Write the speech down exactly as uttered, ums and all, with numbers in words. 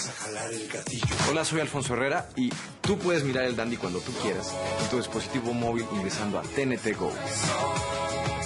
vas a jalar el gatillo. Hola, soy Alfonso Herrera y tú puedes mirar el Dandy cuando tú quieras en tu dispositivo móvil ingresando a T N T Go.